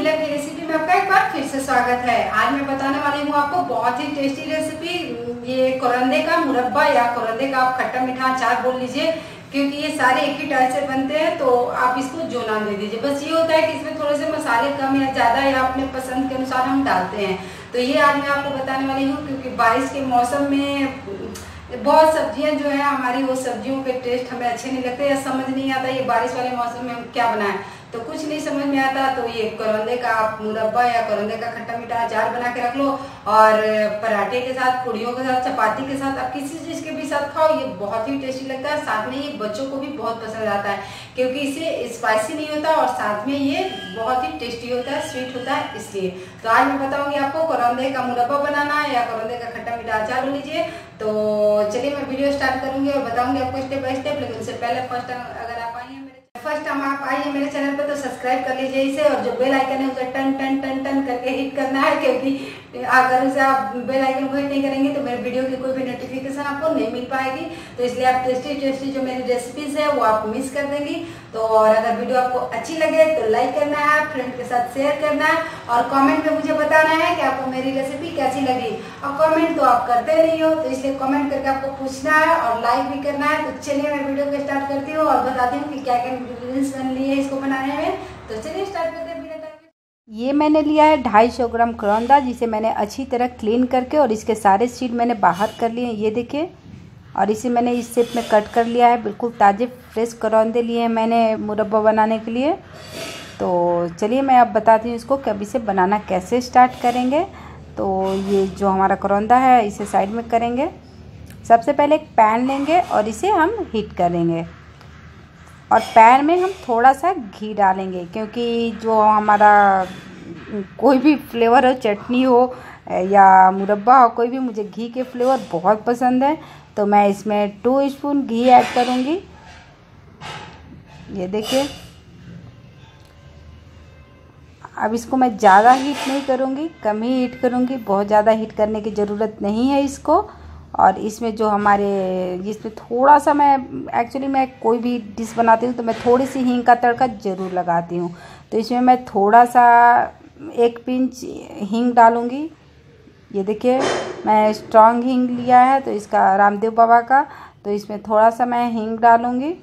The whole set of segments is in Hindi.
मिलन की रेसिपी में आपका एक बार फिर से स्वागत है। आज मैं बताने वाली हूँ आपको बहुत ही टेस्टी रेसिपी। ये कोरंदे का मुरब्बा या कोरंदे का आप खट्टा मीठा अचार बोल लीजिए, क्योंकि ये सारे एक ही टाइप से बनते हैं। तो आप इसको जो नाम दे दीजिए, बस ये होता है कि इसमें थोड़े से मसाले कम या ज्यादा या अपने पसंद के अनुसार हम डालते हैं। तो ये आज मैं आपको बताने वाली हूँ, क्योंकि बारिश के मौसम में बहुत सब्जियां जो है हमारी, वो सब्जियों के टेस्ट हमें अच्छे नहीं लगते या समझ नहीं आता ये बारिश वाले मौसम में हम क्या बनाएं, तो कुछ नहीं समझ में आता। तो ये कोरंदे का आप मुरब्बा या कोरंदे का खट्टा मीठा अचार बना के रख लो और पराठे के साथ, पूड़ियों के साथ, चपाती के साथ, आप किसी चीज के भी साथ खाओ, ये बहुत ही टेस्टी लगता है। साथ में ये बच्चों को भी बहुत पसंद आता है, क्योंकि इसे स्पाइसी नहीं होता और साथ में ये बहुत ही टेस्टी होता है, स्वीट होता है, इसलिए। तो आज मैं बताऊंगी आपको कोरंदे का मुरब्बा बनाना है या कोरंदे का खट्टा मीठा अचार लीजिए। तो चलिए मैं वीडियो स्टार्ट करूंगी और बताऊंगी आपको स्टेप बाय स्टेप। लेकिन उससे पहले फर्स्ट टाइम आप आइए मेरे चैनल पे तो सब्सक्राइब कर लीजिए इसे, और जो बेल आइकन है उसे टन टन टन टन करके हिट करना है, क्योंकि अगर उसे आप बेल आइकन को हिट नहीं करेंगे तो मेरे वीडियो की कोई भी नोटिफिकेशन आपको नहीं मिल पाएगी। तो इसलिए आप टेस्टी टेस्टी जो मेरी रेसिपीज है वो आप मिस कर देंगी। तो और अगर वीडियो आपको अच्छी लगे तो लाइक करना है, फ्रेंड के साथ शेयर करना है और कमेंट में मुझे बताना है कि आपको मेरी रेसिपी कैसी लगी। और कमेंट तो आप करते नहीं हो, तो इसलिए कमेंट करके आपको पूछना है और लाइक भी करना है। तो चलिए मैं वीडियो को स्टार्ट करती हूँ और बताती हूँ कि क्या क्या इंग्रेडिएंट्स मैंने लिए इसको बनाने में। तो चलिए स्टार्ट करते हैं। ये मैंने लिया है 250 ग्राम करौंदा, जिसे मैंने अच्छी तरह क्लीन करके और इसके सारे सीड मैंने बाहर कर लिए हैं, ये देखिए। और इसे मैंने इस शेप में कट कर लिया है। बिल्कुल ताज़े फ्रेश करौंदे लिए हैं मैंने मुरब्बा बनाने के लिए। तो चलिए मैं अब बताती हूँ इसको कि अब इसे बनाना कैसे स्टार्ट करेंगे। तो ये जो हमारा करौंदा है इसे साइड में करेंगे। सबसे पहले एक पैन लेंगे और इसे हम हीट करेंगे, और पैन में हम थोड़ा सा घी डालेंगे, क्योंकि जो हमारा कोई भी फ्लेवर हो, चटनी हो या मुरब्बा हो, कोई भी, मुझे घी के फ्लेवर बहुत पसंद है। तो मैं इसमें 2 स्पून घी ऐड करूँगी, ये देखिए। अब इसको मैं ज़्यादा हीट नहीं करूँगी, कम ही हीट करूँगी, बहुत ज़्यादा हीट करने की ज़रूरत नहीं है इसको। और इसमें जो हमारे, जिसमें थोड़ा सा, मैं एक्चुअली मैं कोई भी डिश बनाती हूँ तो मैं थोड़ी सी हींग का तड़का ज़रूर लगाती हूँ। तो इसमें मैं थोड़ा सा 1 पिंच हींग डालूँगी, ये देखिए। मैं स्ट्रॉन्ग हींग लिया है तो इसका, रामदेव बाबा का, तो इसमें थोड़ा सा मैं हींग डालूँगी,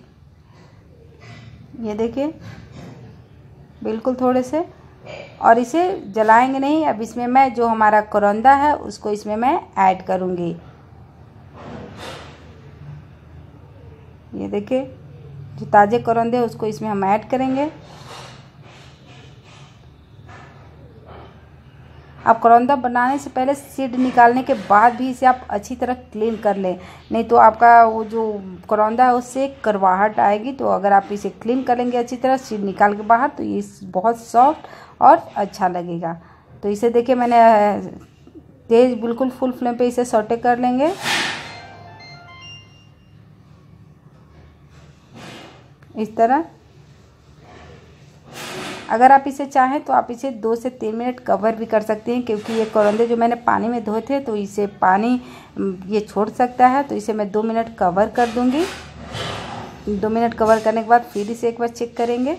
ये देखिए, बिल्कुल थोड़े से। और इसे जलाएंगे नहीं। अब इसमें मैं जो हमारा करौंदा है उसको इसमें मैं ऐड करूँगी, ये देखिए। जो ताज़े करौंदे हैं उसको इसमें हम ऐड करेंगे। आप करौंदा बनाने से पहले सीड निकालने के बाद भी इसे आप अच्छी तरह क्लीन कर लें, नहीं तो आपका वो जो करौंदा है उससे करवाहट आएगी। तो अगर आप इसे क्लीन कर लेंगे अच्छी तरह सीड निकाल के बाहर, तो ये बहुत सॉफ्ट और अच्छा लगेगा। तो इसे देखिए, मैंने तेज़, बिल्कुल फुल फ्लेम पे इसे सौटे कर लेंगे, इस तरह। अगर आप इसे चाहें तो आप इसे 2 से 3 मिनट कवर भी कर सकते हैं, क्योंकि ये करौंदे जो मैंने पानी में धोए थे तो इसे पानी ये छोड़ सकता है। तो इसे मैं 2 मिनट कवर कर दूंगी। 2 मिनट कवर करने के बाद फिर इसे एक बार चेक करेंगे।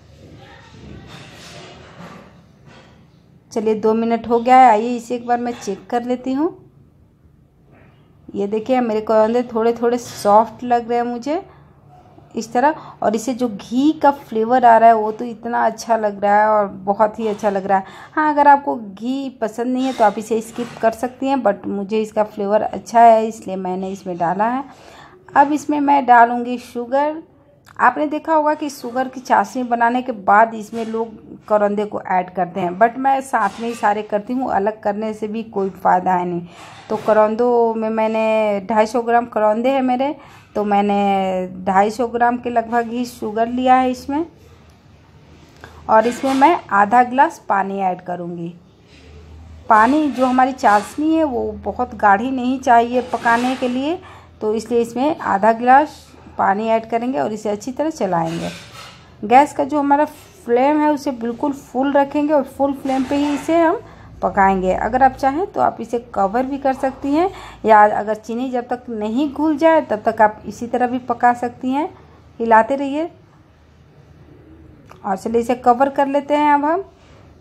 चलिए 2 मिनट हो गया है, आइए इसे एक बार मैं चेक कर लेती हूँ। ये देखिए, मेरे करौंदे थोड़े थोड़े सॉफ्ट लग रहे हैं मुझे, इस तरह। और इसे जो घी का फ्लेवर आ रहा है वो तो इतना अच्छा लग रहा है, और बहुत ही अच्छा लग रहा है। हाँ, अगर आपको घी पसंद नहीं है तो आप इसे स्किप कर सकती हैं, बट मुझे इसका फ्लेवर अच्छा है इसलिए मैंने इसमें डाला है। अब इसमें मैं डालूँगी शुगर। आपने देखा होगा कि शुगर की चाशनी बनाने के बाद इसमें लोग करौंदे को ऐड करते हैं, बट मैं साथ में ही सारे करती हूँ, अलग करने से भी कोई फ़ायदा है नहीं। तो करौंदों में मैंने 250 ग्राम करौंदे हैं मेरे, तो मैंने 250 ग्राम के लगभग ही शुगर लिया है इसमें। और इसमें मैं आधा गिलास पानी ऐड करूँगी। पानी, जो हमारी चाशनी है वो बहुत गाढ़ी नहीं चाहिए पकाने के लिए, तो इसलिए इसमें आधा गिलास पानी ऐड करेंगे और इसे अच्छी तरह चलाएंगे। गैस का जो हमारा फ्लेम है उसे बिल्कुल फुल रखेंगे और फुल फ्लेम पे ही इसे हम पकाएंगे। अगर आप चाहें तो आप इसे कवर भी कर सकती हैं, या अगर चीनी जब तक नहीं घुल जाए तब तक आप इसी तरह भी पका सकती हैं, हिलाते रहिए। और चलिए इसे कवर कर लेते हैं अब हम।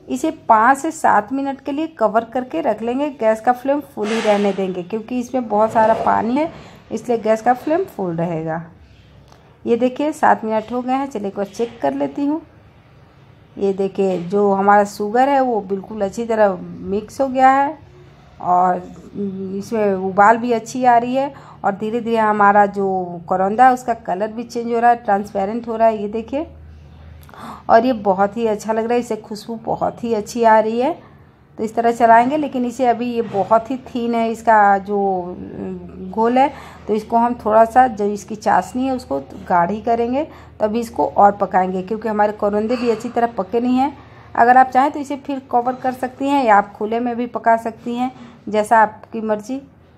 इसे 5 से 7 मिनट के लिए कवर करके रख लेंगे। गैस का फ्लेम फुल ही रहने देंगे क्योंकि इसमें बहुत सारा पानी है, इसलिए गैस का फ्लेम फुल रहेगा। ये देखिए 7 मिनट हो गए हैं। चलिए एक बार चेक कर लेती हूँ। ये देखिए जो हमारा शुगर है वो बिल्कुल अच्छी तरह मिक्स हो गया है और इसमें उबाल भी अच्छी आ रही है और धीरे धीरे हमारा जो करौंदा है उसका कलर भी चेंज हो रहा है, ट्रांसपेरेंट हो रहा है। ये देखिए, और ये बहुत ही अच्छा लग रहा है, इससे खुशबू बहुत ही अच्छी आ रही है। तो इस तरह चलाएंगे, लेकिन इसे अभी ये बहुत ही थीन है इसका जो घोल है, तो इसको हम थोड़ा सा जो इसकी चाशनी है उसको गाढ़ी करेंगे, तभी इसको और पकाएंगे क्योंकि हमारे करौंदे भी अच्छी तरह पके नहीं हैं। अगर आप चाहें तो इसे फिर कवर कर सकती हैं या आप खुले में भी पका सकती हैं, जैसा आपकी मर्जी।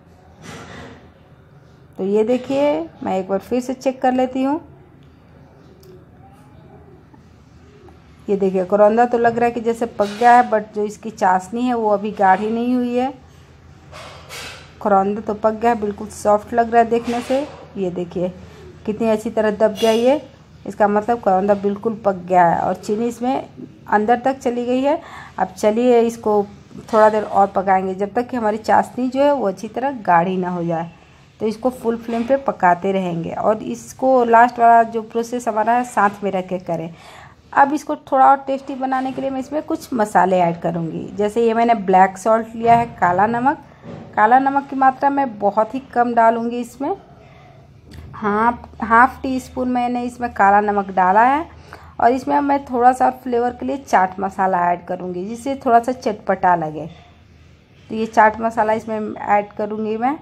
तो ये देखिए मैं एक बार फिर से चेक कर लेती हूँ। ये देखिए करौंदा तो लग रहा है कि जैसे पक गया है, बट जो इसकी चाशनी है वो अभी गाढ़ी नहीं हुई है। करौंदा तो पक गया है, बिल्कुल सॉफ्ट लग रहा है देखने से। ये देखिए कितनी अच्छी तरह दब गया ये, इसका मतलब करौंदा बिल्कुल पक गया है और चीनी इसमें अंदर तक चली गई है। अब चलिए इसको थोड़ा देर और पकाएंगे जब तक कि हमारी चाशनी जो है वो अच्छी तरह गाढ़ी ना हो जाए। तो इसको फुल फ्लेम पे पकाते रहेंगे और इसको लास्ट वाला जो प्रोसेस हमारा है साथ में रख के करें। अब इसको थोड़ा और टेस्टी बनाने के लिए मैं इसमें कुछ मसाले ऐड करूँगी। जैसे ये मैंने ब्लैक सॉल्ट लिया है, काला नमक। काला नमक की मात्रा मैं बहुत ही कम डालूँगी इसमें। हाफ टी स्पून मैंने इसमें काला नमक डाला है और इसमें मैं थोड़ा सा फ्लेवर के लिए चाट मसाला ऐड करूँगी जिससे थोड़ा सा चटपटा लगे। तो ये चाट मसाला इसमें ऐड करूँगी मैं।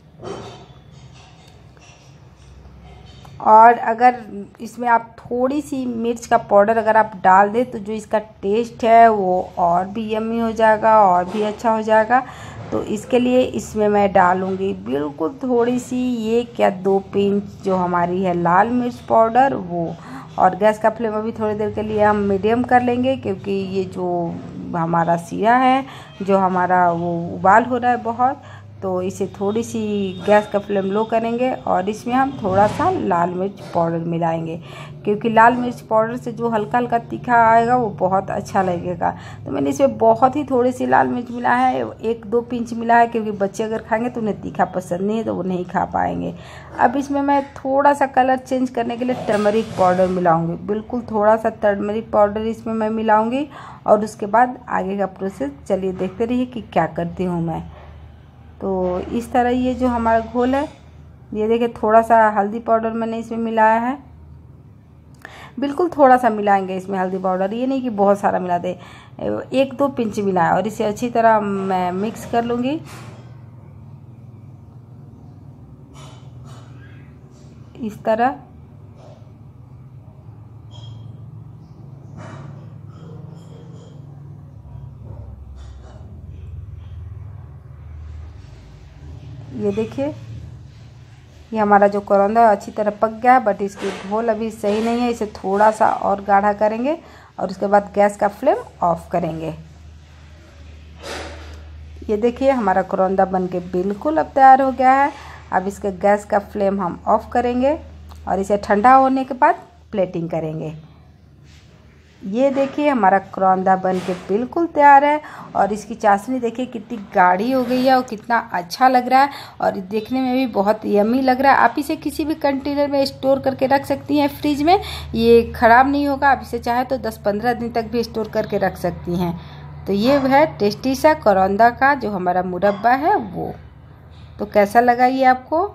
और अगर इसमें आप थोड़ी सी मिर्च का पाउडर अगर आप डाल दें तो जो इसका टेस्ट है वो और भी यम्मी हो जाएगा और भी अच्छा हो जाएगा। तो इसके लिए इसमें मैं डालूँगी बिल्कुल थोड़ी सी 1 या 2 पिंच जो हमारी है लाल मिर्च पाउडर वो। और गैस का फ्लेम अभी थोड़ी देर के लिए हम मीडियम कर लेंगे क्योंकि ये जो हमारा सीरा है जो हमारा वो उबाल हो रहा है बहुत, तो इसे थोड़ी सी गैस का फ्लेम लो करेंगे और इसमें हम थोड़ा सा लाल मिर्च पाउडर मिलाएंगे क्योंकि लाल मिर्च पाउडर से जो हल्का हल्का तीखा आएगा वो बहुत अच्छा लगेगा। तो मैंने इसमें बहुत ही थोड़ी सी लाल मिर्च मिला है, 1-2 पिंच मिला है क्योंकि बच्चे अगर खाएंगे तो उन्हें तीखा पसंद नहीं है तो वो नहीं खा पाएंगे। अब इसमें मैं थोड़ा सा कलर चेंज करने के लिए टर्मरिक पाउडर मिलाऊँगी, बिल्कुल थोड़ा सा टर्मरिक पाउडर इसमें मैं मिलाऊँगी और उसके बाद आगे का प्रोसेस चलिए देखते रहिए कि क्या करती हूँ मैं। तो इस तरह ये जो हमारा घोल है, ये देखिए थोड़ा सा हल्दी पाउडर मैंने इसमें मिलाया है, बिल्कुल थोड़ा सा मिलाएंगे इसमें हल्दी पाउडर, ये नहीं कि बहुत सारा मिला दे, 1-2 पिंच मिलाया और इसे अच्छी तरह मैं मिक्स कर लूँगी इस तरह। ये देखिए ये हमारा जो करौंदा अच्छी तरह पक गया है, बट इसकी घोल अभी सही नहीं है, इसे थोड़ा सा और गाढ़ा करेंगे और उसके बाद गैस का फ्लेम ऑफ करेंगे। ये देखिए हमारा करौंदा बनके बिल्कुल अब तैयार हो गया है। अब इसके गैस का फ्लेम हम ऑफ करेंगे और इसे ठंडा होने के बाद प्लेटिंग करेंगे। ये देखिए हमारा करौंदा बनके बिल्कुल तैयार है और इसकी चाशनी देखिए कितनी गाढ़ी हो गई है और कितना अच्छा लग रहा है और देखने में भी बहुत यम्मी लग रहा है। आप इसे किसी भी कंटेनर में स्टोर करके रख सकती हैं फ्रिज में, ये ख़राब नहीं होगा। आप इसे चाहे तो 10-15 दिन तक भी स्टोर करके रख सकती हैं। तो ये है टेस्टी सा करौंदा का जो हमारा मुरब्बा है वो। तो कैसा लगा ये आपको?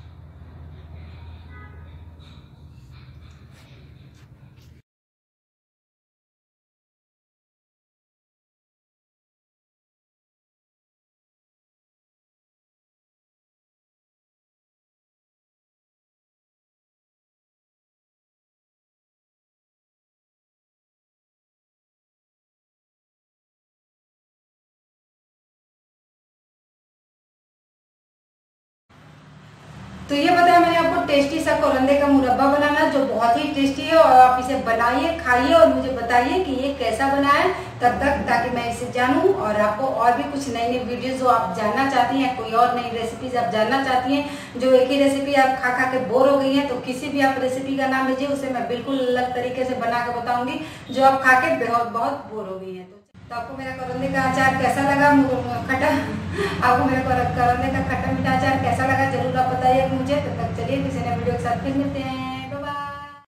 तो ये बताया मैंने आपको टेस्टी सा करौंदे का मुरब्बा बनाना जो बहुत ही टेस्टी है और आप इसे बनाइए, खाइए और मुझे बताइए कि ये कैसा बना है तब तक, ताकि मैं इसे जानूं और आपको और भी कुछ नई नई वीडियोस जो आप जानना चाहती हैं, कोई और नई रेसिपीज आप जानना चाहती हैं, जो एक ही रेसिपी आप खा खा के बोर हो गई हैं, तो किसी भी आप रेसिपी का नाम लीजिए, उसे मैं बिल्कुल अलग तरीके से बना के बताऊंगी जो आप खा के बहुत बोर हो गई हैं। तो तो आपको मेरा करौंदे का अचार कैसा लगा, आपको मेरा करौंदे का खट्टा मीठा अचार कैसा लगा जरूर आप बताइए मुझे। तब तक चलिए किसी नए वीडियो के साथ फिर मिलते हैं।